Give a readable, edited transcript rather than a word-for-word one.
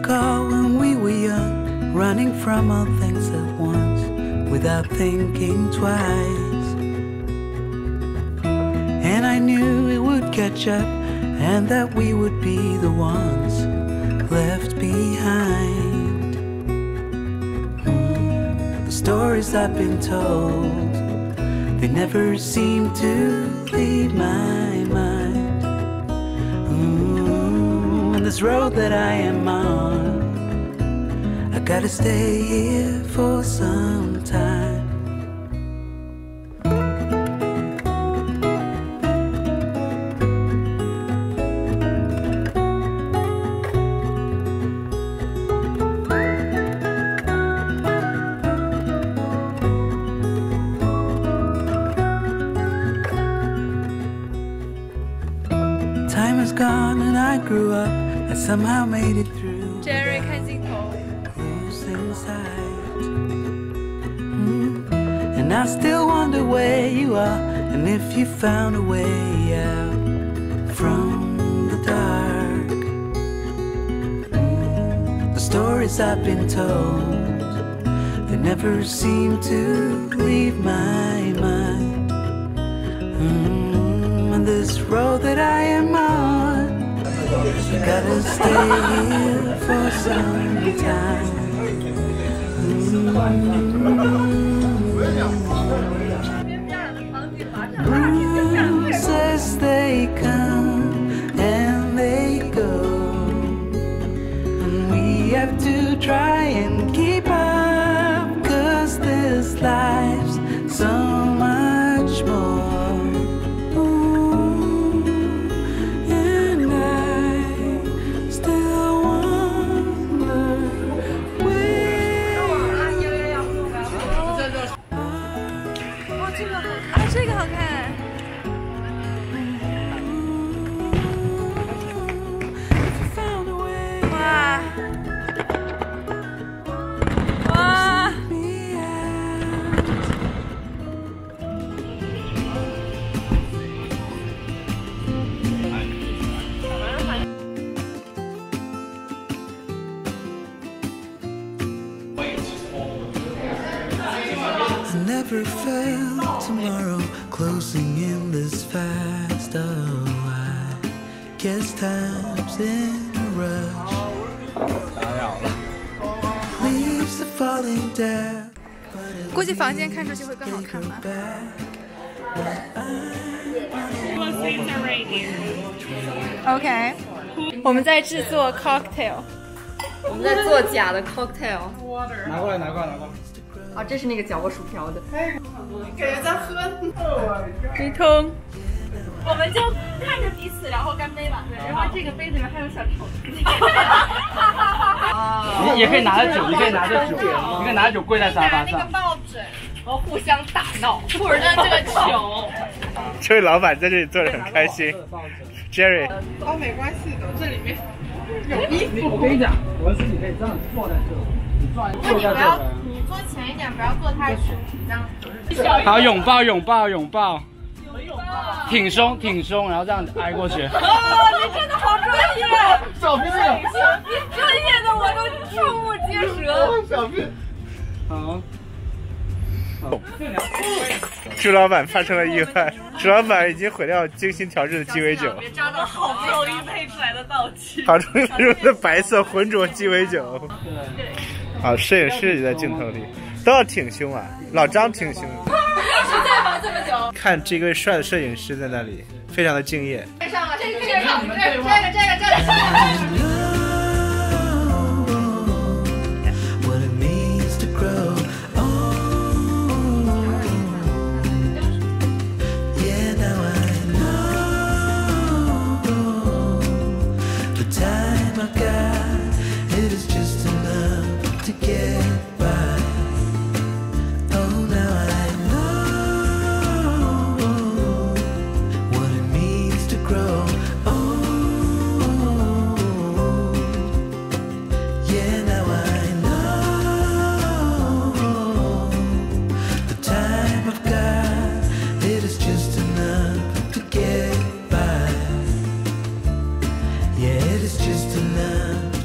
recall when we were young, running from all things at once, without thinking twice. And I knew it would catch up, and that we would be the ones left behind. The stories I've been told, they never seem to leave my mind. And this road that I am on, I gotta stay here for some time. Time is gone and I grew up. I somehow made it through. Jerry 看镜头。 Losing sight. And I still wonder where you are, and if you found a way out from the dark. The stories I've been told, they never seem to leave my mind. And this road that I am on, I gotta stay here for some time. Bruises they come and they go, and we have to try and keep up, 'cause this life's so much more. 这个好看。哇！哇！ I never felt tomorrow closing in this fast. Oh, I guess time's in a rush. Leaves are falling down. 估计房间看出去会更好看吧。OK， 我们在制作 cocktail。 我们在做假的 cocktail。 拿过来，拿过来，拿过来。 啊，这是那个搅过薯条的， 感觉在喝一通，我们就看着彼此，然后干杯吧。然后这个杯子里面还有小丑。 你也可以拿着酒，你可以拿着酒，你可以拿着酒跪在沙发上。 拿那个抱枕，然后互相打闹，或者这个球。 这位老板在这里坐着很开心 ，Jerry。 哦，没关系的，这里面有衣服。 我跟你讲，我是你可以这样坐在这，你坐在这。 坐前一点，不要坐太直，这样。 好，拥抱，拥抱，拥抱，挺胸，挺胸，然后这样挨过去。 哦，你真的好专业！ 小屁， 专业的我都瞠目结舌。 小屁，好。 朱老板发生了意外，朱老板已经毁掉精心调制的鸡尾酒。 别扎到好不容易配出来的道具。 好不容易的白色浑浊鸡尾酒。对。 好，摄影师也在镜头里，都要挺胸啊！老张挺胸。 一直在吗？这么久？ 看这位帅的摄影师在那里，非常的敬业。 上了，这个，这个。It is just enough